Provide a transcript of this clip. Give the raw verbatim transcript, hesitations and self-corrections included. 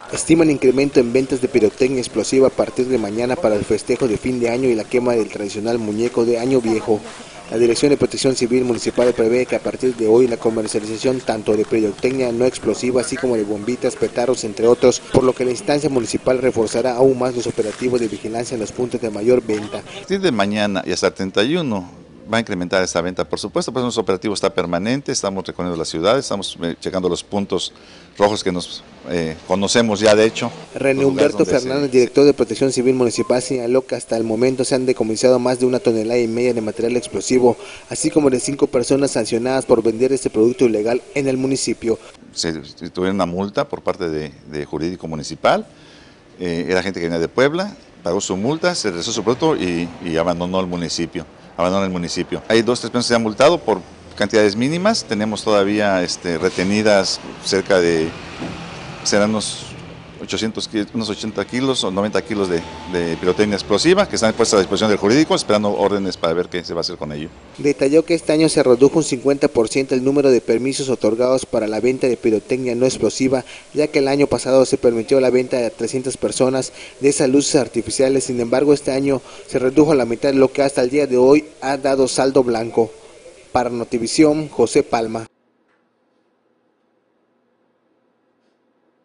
Estiman incremento en ventas de pirotecnia explosiva a partir de mañana para el festejo de fin de año y la quema del tradicional muñeco de Año Viejo. La Dirección de Protección Civil Municipal prevé que a partir de hoy la comercialización tanto de pirotecnia no explosiva así como de bombitas, petardos, entre otros, por lo que la instancia municipal reforzará aún más los operativos de vigilancia en los puntos de mayor venta. A partir de mañana y hasta el treinta y uno va a incrementar esa venta, por supuesto, pues nuestro operativo está permanente, estamos recorriendo la ciudad, estamos checando los puntos rojos que nos eh, conocemos ya de hecho. René Humberto Fernández, se... director de Protección Civil Municipal, señaló que hasta el momento se han decomisado más de una tonelada y media de material explosivo, así como de cinco personas sancionadas por vender este producto ilegal en el municipio. Se tuvieron una multa por parte de, de Jurídico Municipal, eh, era gente que venía de Puebla, pagó su multa, se regresó su producto y, y abandonó el municipio. abandona el municipio. Hay dos, tres personas que se han multado por cantidades mínimas, tenemos todavía este, retenidas cerca de, serán unos, ochocientos, unos ochenta kilos o noventa kilos de, de pirotecnia explosiva que están puestas a disposición del jurídico, esperando órdenes para ver qué se va a hacer con ello. Detalló que este año se redujo un cincuenta por ciento el número de permisos otorgados para la venta de pirotecnia no explosiva, ya que el año pasado se permitió la venta de trescientas personas de esas luces artificiales. Sin embargo, este año se redujo a la mitad, lo que hasta el día de hoy ha dado saldo blanco. Para Notivisión, José Palma.